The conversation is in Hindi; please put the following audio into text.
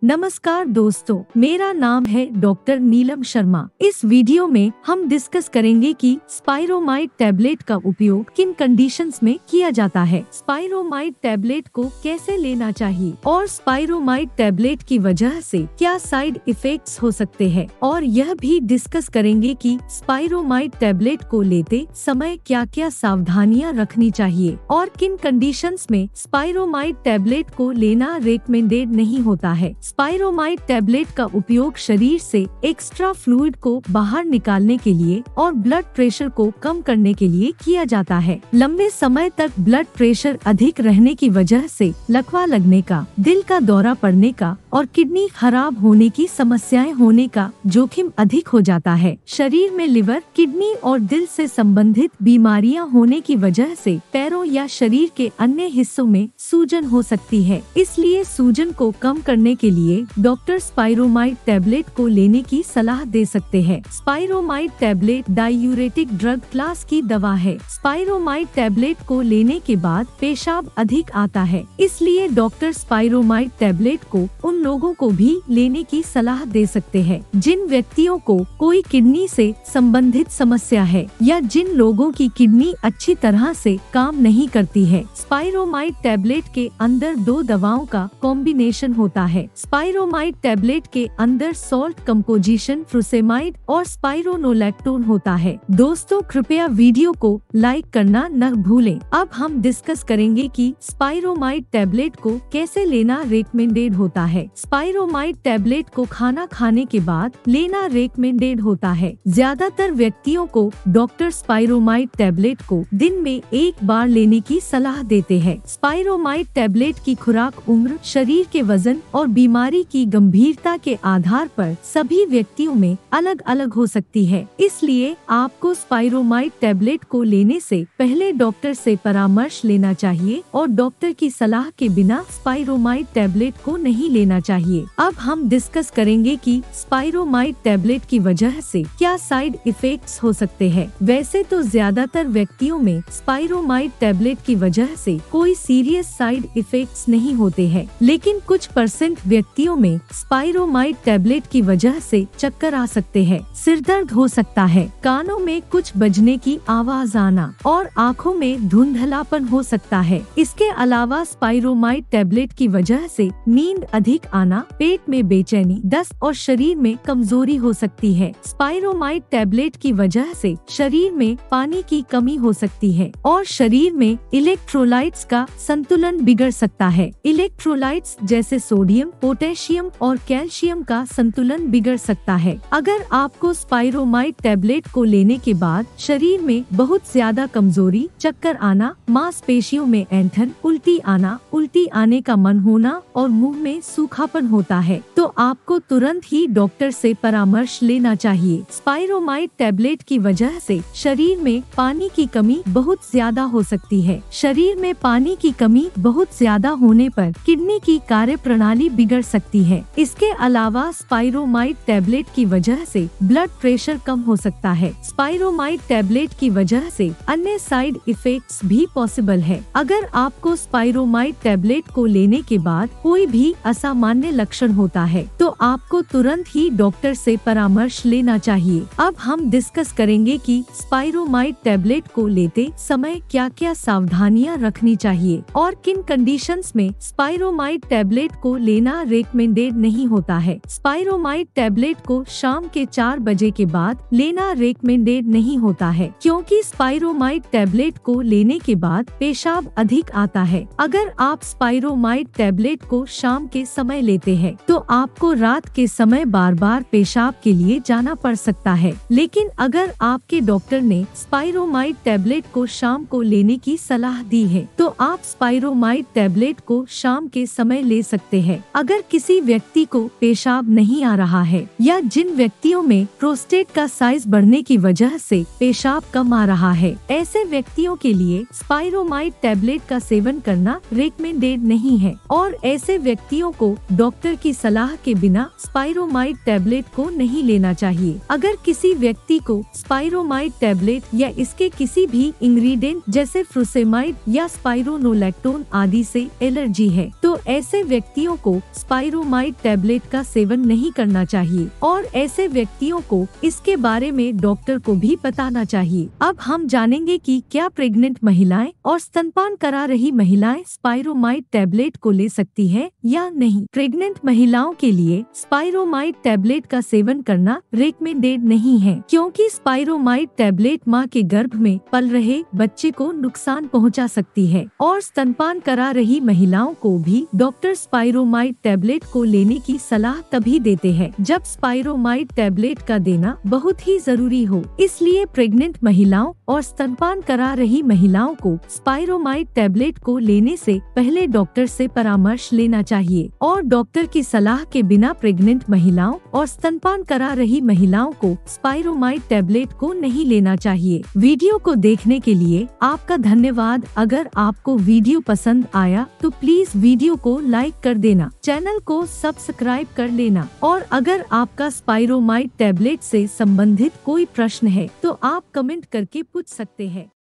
नमस्कार दोस्तों, मेरा नाम है डॉक्टर नीलम शर्मा। इस वीडियो में हम डिस्कस करेंगे कि स्पाइरोमाइड टैबलेट का उपयोग किन कंडीशंस में किया जाता है, स्पाइरोमाइड टैबलेट को कैसे लेना चाहिए और स्पाइरोमाइड टैबलेट की वजह से क्या साइड इफेक्ट्स हो सकते हैं, और यह भी डिस्कस करेंगे कि स्पाइरोमाइड टैबलेट को लेते समय क्या क्या सावधानियां रखनी चाहिए और किन कंडीशंस में स्पाइरोमाइड टैबलेट को लेना रेकमेंडेड नहीं होता है। स्पाइरोमाइड टैबलेट का उपयोग शरीर से एक्स्ट्रा फ्लूइड को बाहर निकालने के लिए और ब्लड प्रेशर को कम करने के लिए किया जाता है। लंबे समय तक ब्लड प्रेशर अधिक रहने की वजह से लकवा लगने का, दिल का दौरा पड़ने का और किडनी खराब होने की समस्याएं होने का जोखिम अधिक हो जाता है। शरीर में लिवर, किडनी और दिल से संबंधित बीमारियां होने की वजह से पैरों या शरीर के अन्य हिस्सों में सूजन हो सकती है। इसलिए सूजन को कम करने के लिए डॉक्टर स्पाइरोमाइड टैबलेट को लेने की सलाह दे सकते हैं। Spiromide tablet diuretic drug class की दवा है। स्पाइरोमाइड टैबलेट को लेने के बाद पेशाब अधिक आता है, इसलिए डॉक्टर स्पाइरोमाइड टैबलेट को उन लोगों को भी लेने की सलाह दे सकते हैं जिन व्यक्तियों को कोई किडनी से संबंधित समस्या है या जिन लोगों की किडनी अच्छी तरह से काम नहीं करती है। स्पाइरोमाइड टैबलेट के अंदर दो दवाओं का कॉम्बिनेशन होता है। स्पाइरोमाइड टैबलेट के अंदर सॉल्ट कंपोजिशन फ्यूरोसेमाइड और स्पाइरोनोलैक्टोन होता है। दोस्तों, कृपया वीडियो को लाइक करना न भूलें। अब हम डिस्कस करेंगे कि स्पाइरोमाइड टैबलेट को कैसे लेना रेकमेंडेड होता है। स्पाइरोमाइड टैबलेट को खाना खाने के बाद लेना रेकमेंडेड होता है। ज्यादातर व्यक्तियों को डॉक्टर स्पाइरोमाइड टैबलेट को दिन में एक बार लेने की सलाह देते हैं। स्पाइरोमाइड टैबलेट की खुराक उम्र, शरीर के वजन और बीमारी की गंभीरता के आधार पर सभी व्यक्तियों में अलग अलग हो सकती है। इसलिए आपको स्पाइरोमाइड टैबलेट को लेने से पहले डॉक्टर से परामर्श लेना चाहिए और डॉक्टर की सलाह के बिना स्पाइरोमाइड टैबलेट को नहीं लेना चाहिए। अब हम डिस्कस करेंगे कि स्पाइरोमाइड टैबलेट की वजह से क्या साइड इफेक्ट्स हो सकते हैं। वैसे तो ज्यादातर व्यक्तियों में स्पाइरोमाइड टैबलेट की वजह से कोई सीरियस साइड इफेक्ट्स नहीं होते हैं, लेकिन कुछ % व्यक्तियों में स्पाइरोमाइड टैबलेट की वजह से चक्कर आ सकते हैं, सिर दर्द हो सकता है, कानों में कुछ बजने की आवाज आना और आँखों में धुंधलापन हो सकता है। इसके अलावा स्पाइरोमाइड टैबलेट की वजह से नींद अधिक आना, पेट में बेचैनी, दस्त और शरीर में कमजोरी हो सकती है। स्पाइरोमाइड टैबलेट की वजह से शरीर में पानी की कमी हो सकती है और शरीर में इलेक्ट्रोलाइट्स का संतुलन बिगड़ सकता है। इलेक्ट्रोलाइट्स जैसे सोडियम, पोटेशियम और कैल्शियम का संतुलन बिगड़ सकता है। अगर आपको स्पाइरोमाइड टैबलेट को लेने के बाद शरीर में बहुत ज्यादा कमजोरी, चक्कर आना, मांसपेशियों में ऐंठन, उल्टी आने का मन होना और मुंह में सूखापन होता है, तो आपको तुरंत ही डॉक्टर से परामर्श लेना चाहिए। स्पाइरोमाइड टैबलेट की वजह से शरीर में पानी की कमी बहुत ज्यादा हो सकती है। शरीर में पानी की कमी बहुत ज्यादा होने पर किडनी की कार्य प्रणाली बिगड़ सकती है। इसके अलावा स्पाइरोमाइड टैबलेट की वजह से ब्लड प्रेशर कम हो सकता है। स्पाइरोमाइड टैबलेट की वजह से अन्य साइड इफेक्ट्स भी पॉसिबल है। अगर आपको स्पाइरोमाइड टैबलेट को लेने के बाद कोई भी असामान्य लक्षण होता है, तो आपको तुरंत ही डॉक्टर से परामर्श लेना चाहिए। अब हम डिस्कस करेंगे कि स्पाइरोमाइड टैबलेट को लेते समय क्या क्या सावधानियां रखनी चाहिए और किन कंडीशंस में स्पाइरोमाइड टैबलेट को लेना रेकमेंडेड नहीं होता है। स्पाइरोमाइड टैबलेट को शाम के 4 बजे के बाद लेना रेकमेंडेड नहीं होता है, क्योंकि स्पाइरोमाइड टैबलेट को लेने के बाद पेशाब अधिक आता है। अगर आप स्पाइरोमाइड टैबलेट को शाम के समय लेते हैं, तो आपको रात के समय बार बार पेशाब के लिए जाना पड़ सकता है। लेकिन अगर आपके डॉक्टर ने स्पाइरोमाइड टैबलेट को शाम को लेने की सलाह दी है, तो आप स्पाइरोमाइड टैबलेट को शाम के समय ले सकते हैं। अगर किसी व्यक्ति को पेशाब नहीं आ रहा है या जिन व्यक्तियों में प्रोस्टेट का साइज बढ़ने की वजह से पेशाब कम आ रहा है, ऐसे व्यक्तियों के लिए स्पाइरोमाइड टैबलेट का सेवन करना रेकमेंडेड नहीं है और ऐसे व्यक्तियों को डॉक्टर की सलाह के बिना स्पाइरोमाइड टैबलेट को नहीं लेना चाहिए। अगर किसी व्यक्ति को स्पाइरोमाइड टैबलेट या इसके किसी भी इंग्रेडिएंट जैसे फ्यूरोसेमाइड या स्पाइरोनोलैक्टोन आदि से एलर्जी है, तो ऐसे व्यक्तियों को स्पाइरोमाइड टैबलेट का सेवन नहीं करना चाहिए और ऐसे व्यक्तियों को इसके बारे में डॉक्टर को भी बताना चाहिए। अब हम जानेंगे कि क्या प्रेग्नेंट महिलाएं और स्तनपान करा रही महिलाएं स्पाइरोमाइड टैबलेट को ले सकती है या नहीं। प्रेग्नेंट महिलाओं के लिए स्पाइरोमाइड टैबलेट का सेवन करना रेकमेंडेड नहीं है, क्योंकि स्पाइरोमाइड टैबलेट मां के गर्भ में पल रहे बच्चे को नुकसान पहुंचा सकती है और स्तनपान करा रही महिलाओं को भी डॉक्टर स्पाइरोमाइड टैबलेट को लेने की सलाह तभी देते हैं जब स्पाइरोमाइड टैबलेट का देना बहुत ही जरूरी हो। इसलिए प्रेग्नेंट महिलाओं और स्तनपान करा रही महिलाओं को स्पाइरोमाइड टैबलेट को लेने से पहले डॉक्टर से परामर्श लेना चाहिए और डॉक्टर की सलाह के बिना प्रेग्नेंट महिलाओं और स्तनपान करा रही महिलाओं को स्पाइरोमाइड टैबलेट को नहीं लेना चाहिए। वीडियो को देखने के लिए आपका धन्यवाद। अगर आपको वीडियो पसंद आया तो प्लीज वीडियो को लाइक कर देना, चैनल को सब्सक्राइब कर लेना और अगर आपका स्पाइरोमाइड टैबलेट से संबंधित कोई प्रश्न है तो आप कमेंट करके पूछ सकते हैं।